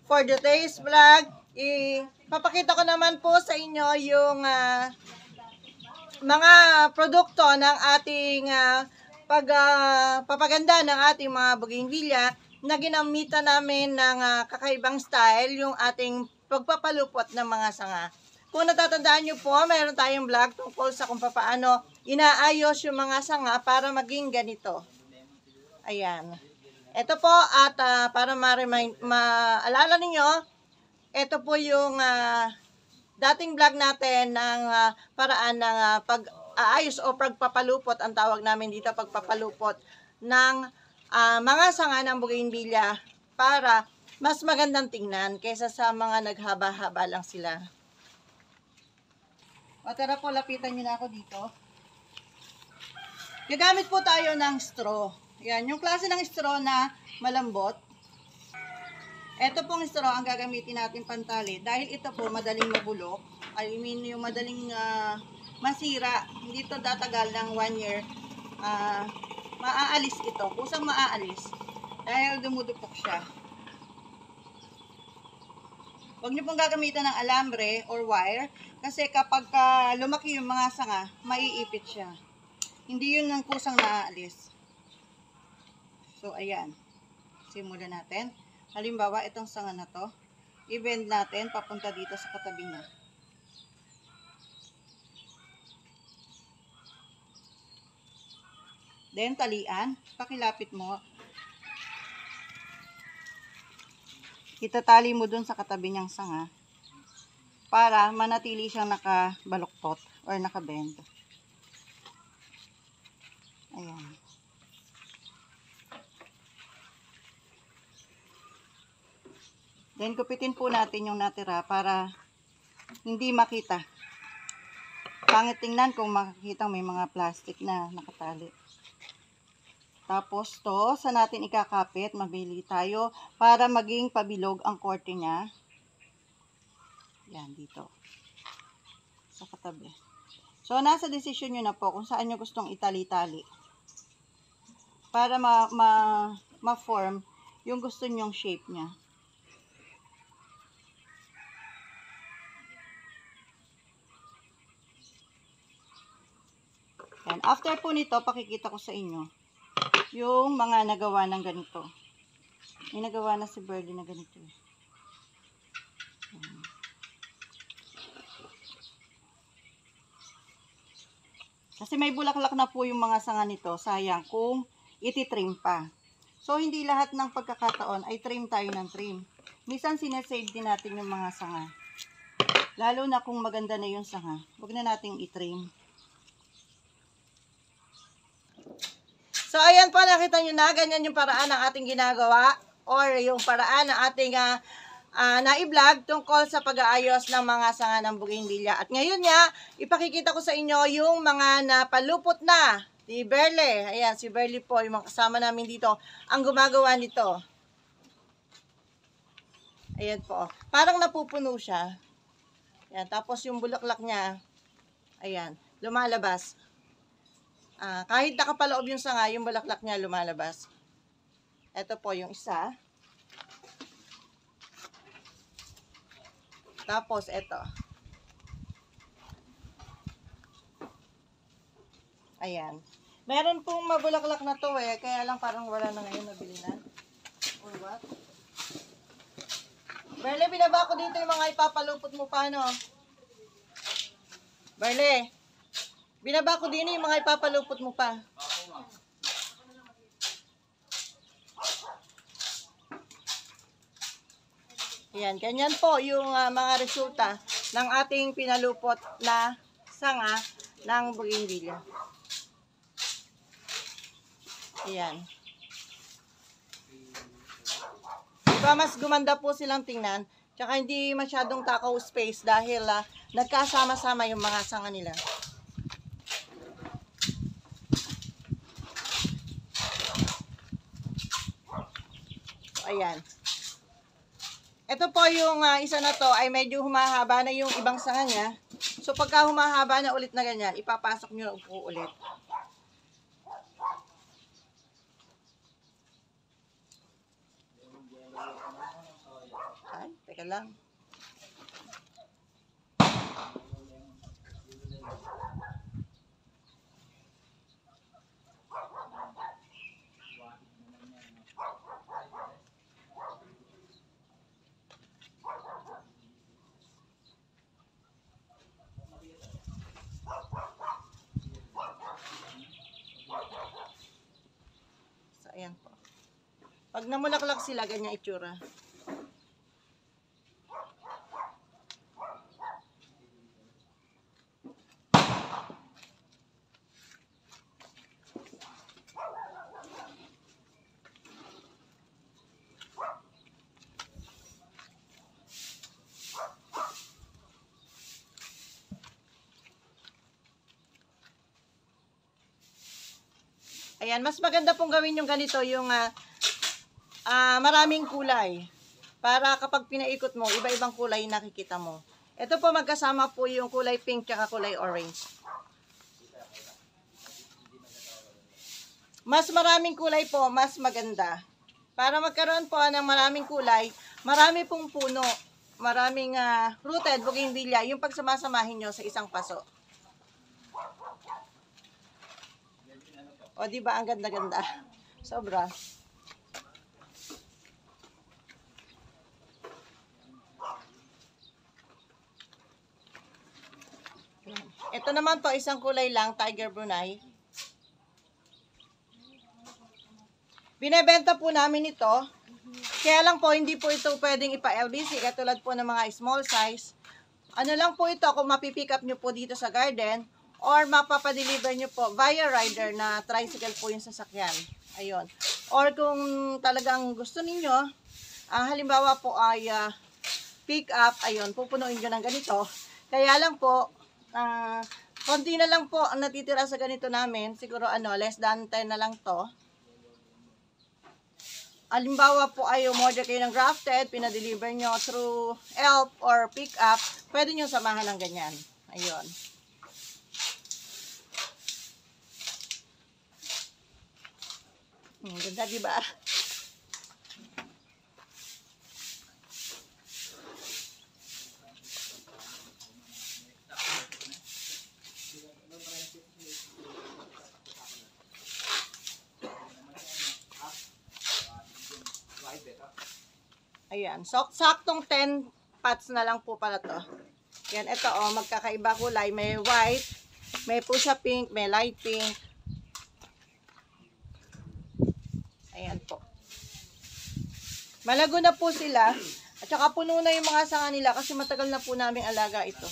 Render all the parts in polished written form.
for today's vlog, ipapakita ko naman po sa inyo yung mga produkto ng ating papaganda ng ating mga bougainvillea na ginamitan namin ng kakaibang style, yung ating pagpapalupot ng mga sanga. Kung natatandaan nyo po, mayroon tayong vlog tungkol sa kung paano inaayos yung mga sanga para maging ganito. Ayan. Ito po, at para maalala ninyo, ito po yung dating vlog natin ng paraan ng pag-aayos o pagpapalupot, ang tawag namin dito, pagpapalupot ng mga sanga ng bougainvillea para mas magandang tingnan kaysa sa mga naghaba-haba lang sila. O tara po, lapitan nyo na ako dito. Gagamit po tayo ng straw. Yan, yung klase ng straw na malambot. Ito pong straw ang gagamitin natin pantali. Dahil ito po madaling mabulok. I mean, yung madaling masira. Hindi ito tatagal ng 1 year. Maaalis ito. Kusang maaalis. Dahil dumudupok siya. Huwag niyo pong gagamitan ng alambre or wire. Kasi kapag lumaki yung mga sanga, maiipit siya. Hindi yun ang kusang naaalis. So, ayan. Simulan natin. Halimbawa, itong sanga na to, i-bend natin papunta dito sa katabi niya. Then, talian. Pakilapit mo. Itatali mo dun sa katabi niyang sanga para manatili siyang nakabaluktot or nakabend. Ayan. Then, kupitin po natin yung natira para hindi makita. Pangit tingnan kung makikita may mga plastic na nakatali. Tapos, to, sa natin ikakapit, mabili tayo para maging pabilog ang korte niya. Yan, dito. Sa katabi. So, nasa desisyon nyo na po kung saan nyo gustong itali-tali. Para ma-form yung gusto nyong shape niya. Yan. After po nito, pakikita ko sa inyo yung mga nagawa ng ganito. May nagawa na si Birdie na ganito. Yan. Kasi may bulaklak na po yung mga sanga nito. Sayang kung ititrim pa. So, hindi lahat ng pagkakataon ay trim tayo ng trim. Minsan, sinesave din natin yung mga sanga. Lalo na kung maganda na yung sanga. Huwag na nating itrim. So, ayan po, nakita nyo na, ganyan yung paraan ng ating ginagawa or yung paraan ng ating na-vlog tungkol sa pag-aayos ng mga sanga ng bougainvillea. At ngayon nga, ipakikita ko sa inyo yung mga napalupot na si Berle. Ayan, si Berle po, yung mga kasama namin dito, ang gumagawa nito. Ayan po. Parang napupuno siya. Ayan, tapos yung bulaklak niya, ayan, lumalabas. Kahit nakapaloob yung sanga, yung bulaklak niya lumalabas. Ito po yung isa. Tapos ito. Ayan. Meron pong mabulaklak na to kaya lang parang wala na ngayon nabilinan. Or what? Berle, binaba ko dito yung mga ipapalupot mo pa, no? Berle, binaba ko din yung mga ipapalupot mo pa. Ayan, ganyan po yung mga resulta ng ating pinalupot na sanga ng bougainvillea. Ayan. Diba mas gumanda po silang tingnan, tsaka hindi masyadong takaw space dahil nagkasama-sama yung mga sanga nila. Ayan. Ito po yung isa na to ay medyo humahaba na yung ibang sanga niya. So pagka humahaba na ulit na ganyan, ipapasok nyo na po ulit. Teka lang. So, ayan po. Pag namulaklak sila, ganyan itsura. Ayan, mas maganda pong gawin yung ganito, yung maraming kulay. Para kapag pinaikot mo, iba-ibang kulay nakikita mo. Ito po magkasama po yung kulay pink at kulay orange. Mas maraming kulay po, mas maganda. Para magkaroon po ng maraming kulay, marami pong puno, maraming rooted bougainvillea, yung pagsamasamahin nyo sa isang paso. O, diba? Ang ganda-ganda. Sobra. Ito naman po, isang kulay lang, Tiger Brunei. Binebenta po namin ito. Kaya lang po, hindi po ito pwedeng ipa-LBC, katulad po ng mga small size. Ano lang po ito, kung mapipick up nyo po dito sa garden, or mapapadeliver nyo po via rider na tricycle po yung sasakyan. Ayun. Or kung talagang gusto ninyo, halimbawa po ay pick up, ayun, pupunuin nyo ng ganito. Kaya lang po, konti na lang po ang natitira sa ganito namin. Siguro less than 10 na lang to. Halimbawa po ay umorder kayo ng grafted, pinadeliver nyo through ELP or pick up, pwede nyo samahan ng ganyan. Ayun. Ganda, diba? Ayan. So, saktong 10 pots na lang po pala to. Yan, ito magkakaiba kulay. May white, may fuchsia pink, may light pink. Ayan po. Malago na po sila. At saka puno na yung mga sanga nila kasi matagal na po namin alaga ito.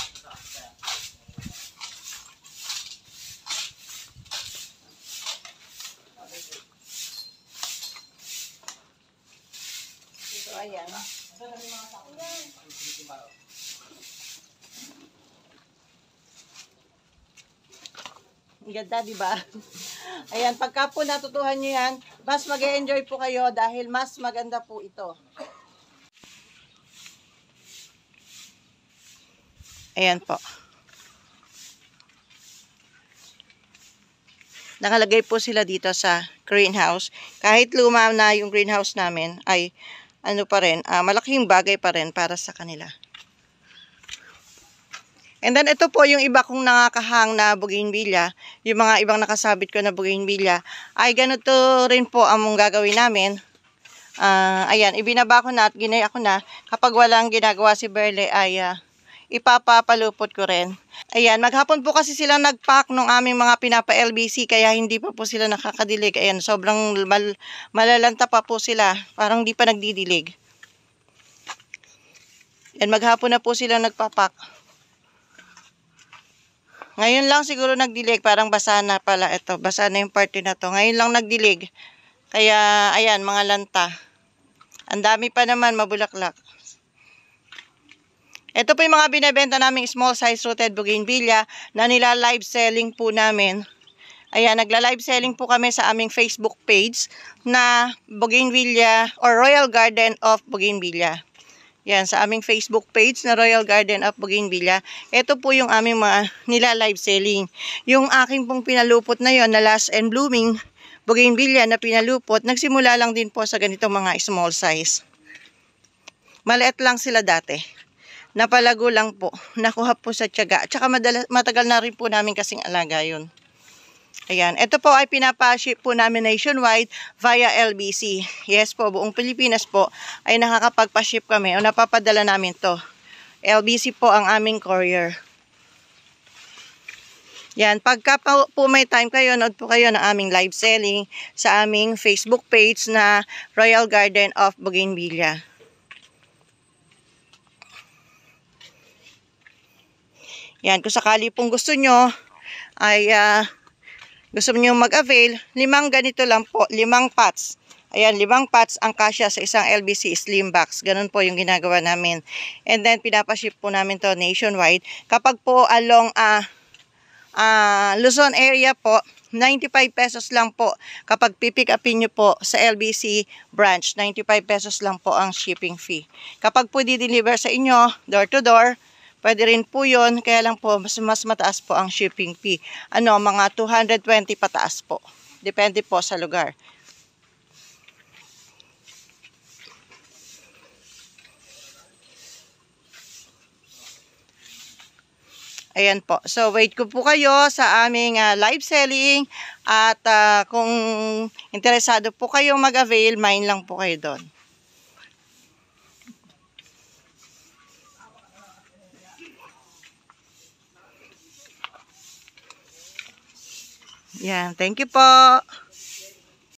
So, ayan. Ang ganda, diba? Ayan, pagka po natutuhan nyo yan, mas mag-e-enjoy po kayo dahil mas maganda po ito. Ayan po. Nakalagay po sila dito sa greenhouse. Kahit luma na yung greenhouse namin, ay pa rin, malaking bagay pa rin para sa kanila. And then ito po yung iba kong nakakahang na bougainvillea, yung mga ibang nakasabit ko na bougainvillea, ay ganito rin po ang gagawin namin. Ayan, ibinaba ko na at ginaya ko na. Kapag walang ginagawa si Berle ay ipapapalupot ko rin. Ayan, maghapon po kasi sila nag-pack nung aming mga pinapa-LBC kaya hindi pa po sila nakakadilig. Ayan, sobrang malalanta pa po sila. Parang di pa nagdidilig. Ayan, maghapon na po sila nagpapak. Ngayon lang siguro nagdilig, parang basa na pala ito. Basa na yung party na to. Ngayon lang nagdilig. Kaya, ayan, mga lanta. Ang dami pa naman, mabulaklak. Ito po yung mga binibenta naming small size rooted bougainvillea na nila live selling po namin. Ayan, nagla-live selling po kami sa aming Facebook page na Bougainvillea or Royal Garden of Bougainvillea. Yan, sa aming Facebook page na Royal Garden of Bougainvillea. Ito po yung aming mga nila-live selling. Yung aking pong pinalupot na yon na Last and Blooming Bougainvillea na pinalupot, nagsimula lang din po sa ganitong mga small size. Maliit lang sila dati. Napalago lang po. Nakuha po sa tiyaga. At saka matagal na rin po namin kasing alaga yun. Ayan. Ito po ay pinapa-ship po namin nationwide via LBC. Yes po, buong Pilipinas po ay nakakapagpa-ship kami o napapadala namin to. LBC po ang aming courier. Yan, pagka po may time kayo, nood po kayo ng aming live selling sa aming Facebook page na Royal Garden of Bougainvillea. Yan, kung sakali pong gusto nyo, ay gusto nyo mag-avail, 5 ganito lang po, 5 pots. Ayan, 5 pots ang kasya sa isang LBC slim box. Ganun po yung ginagawa namin. And then, pinapaship po namin to nationwide. Kapag po along Luzon area po, 95 pesos lang po. Kapag pipick upin nyo po sa LBC branch, 95 pesos lang po ang shipping fee. Kapag po di-deliver sa inyo, door to door, pwede rin po yun. Kaya lang po, mas mataas po ang shipping fee. Mga 220 pataas po. Depende po sa lugar. Ayan po. So, wait ko po kayo sa aming live selling. At kung interesado po kayong mag-avail, mine lang po kayo doon. Yan. Thank you po.